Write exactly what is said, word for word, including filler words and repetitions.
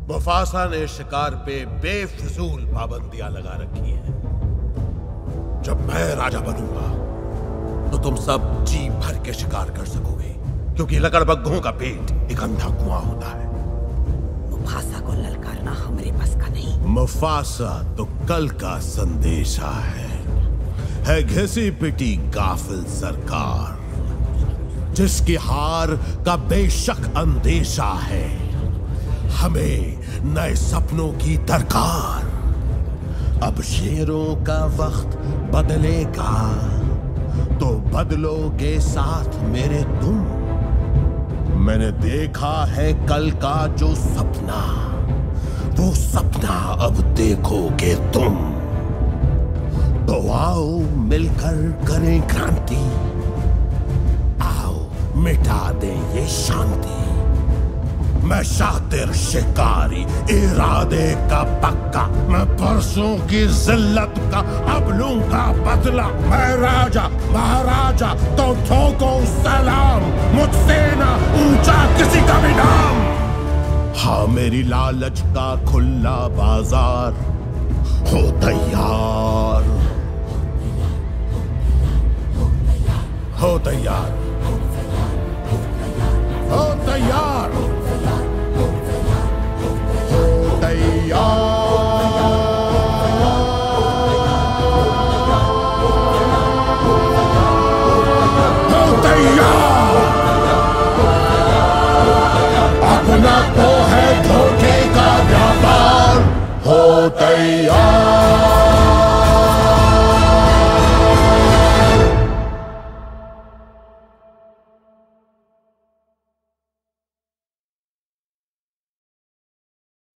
Mufasa ने शिकार पे बेफिजूल पाबंदियां लगा रखी है। जब मैं राजा बनूंगा तो तुम सब जी भर के शिकार कर सकोगे, क्योंकि लकड़बग्घों का पेट एक अंधा कुआं होता है। मुफासा को ललकारना हमारे बस का नहीं। मुफासा तो कल का संदेशा है, है घिसी पिटी गाफिल सरकार, जिसकी हार का बेशक अंदेशा है। हमें नए सपनों की दरकार। अब शेरों का वक्त बदलेगा तो बदलोगे साथ मेरे तुम। मैंने देखा है कल का जो सपना, वो सपना अब देखोगे तुम। तो आओ मिलकर करें क्रांति, आओ मिटा दें ये शांति। मैं शातिर शिकारी, इरादे का पक्का, मैं परसों की जिल्लत का अब लूंगा बदला। मैं राजा महाराजा तो ठोको सलाम, मुझसे ना ऊंचा किसी का भी नाम। हाँ मेरी लालच का खुला बाजार, हो तैयार, हो तैयार।